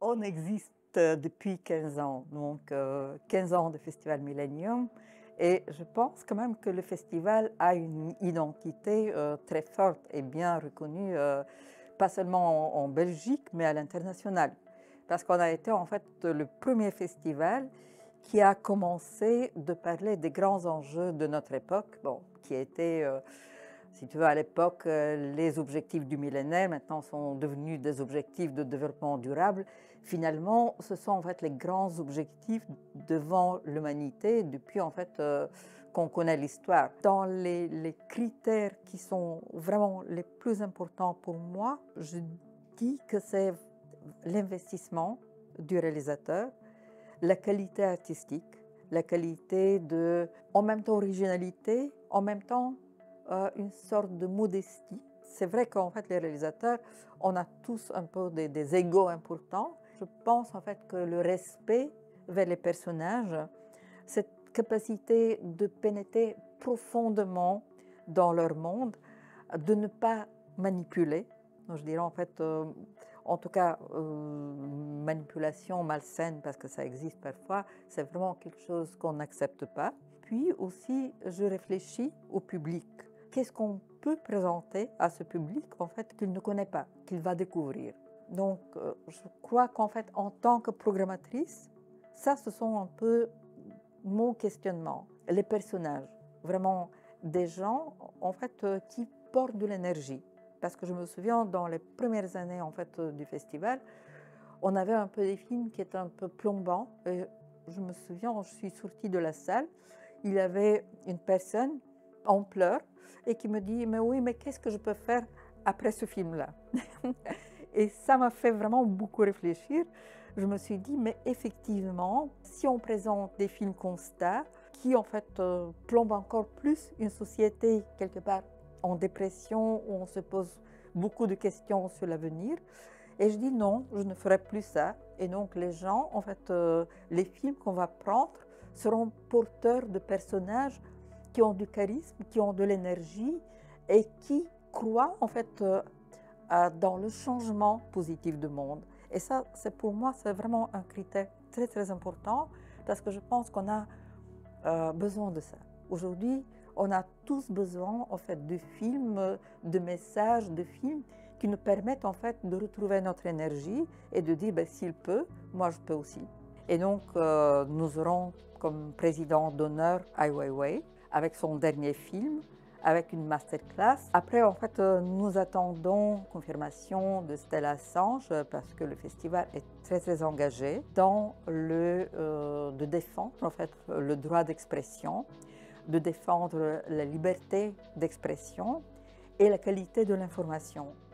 On existe depuis 15 ans, donc 15 ans de Festival Millennium, et je pense quand même que le festival a une identité très forte et bien reconnue, pas seulement en Belgique, mais à l'international. Parce qu'on a été en fait le premier festival qui a commencé de parler des grands enjeux de notre époque, bon, qui étaient, si tu veux, à l'époque, les objectifs du millénaire maintenant sont devenus des objectifs de développement durable. Finalement, ce sont en fait les grands objectifs devant l'humanité depuis en fait qu'on connaît l'histoire. Dans les critères qui sont vraiment les plus importants pour moi, je dis que c'est l'investissement du réalisateur, la qualité artistique, la qualité de, en même temps originalité, en même temps une sorte de modestie. C'est vrai qu'en fait les réalisateurs, on a tous un peu des égos importants. Je pense en fait que le respect vers les personnages, cette capacité de pénétrer profondément dans leur monde, de ne pas manipuler. Je dirais en fait, en tout cas, manipulation malsaine, parce que ça existe parfois, c'est vraiment quelque chose qu'on n'accepte pas. Puis aussi, je réfléchis au public. Qu'est-ce qu'on peut présenter à ce public en fait qu'il ne connaît pas, qu'il va découvrir. Donc, je crois qu'en fait, en tant que programmatrice, ça, ce sont un peu mon questionnement. Les personnages, vraiment des gens en fait qui portent de l'énergie. Parce que je me souviens, dans les premières années en fait du festival, on avait un peu des films qui étaient un peu plombants. Et je me souviens, je suis sortie de la salle, il y avait une personne en pleurs et qui me dit « Mais oui, mais qu'est-ce que je peux faire après ce film-là » Et ça m'a fait vraiment beaucoup réfléchir. Je me suis dit, mais effectivement, si on présente des films constats qui en fait plombent encore plus une société quelque part en dépression, où on se pose beaucoup de questions sur l'avenir, et je dis non, je ne ferai plus ça. Et donc les gens, en fait, les films qu'on va prendre seront porteurs de personnages qui ont du charisme, qui ont de l'énergie et qui croient en fait dans le changement positif du monde. Et ça, c'est pour moi, c'est vraiment un critère très très important parce que je pense qu'on a besoin de ça. Aujourd'hui, on a tous besoin en fait de films, de messages, de films qui nous permettent en fait de retrouver notre énergie et de dire ben, s'il peut, moi je peux aussi. Et donc nous aurons comme président d'honneur Ai Weiwei avec son dernier film, avec une masterclass. Après, en fait, nous attendons confirmation de Stella Assange parce que le festival est très très engagé dans de défendre en fait le droit d'expression, de défendre la liberté d'expression et la qualité de l'information.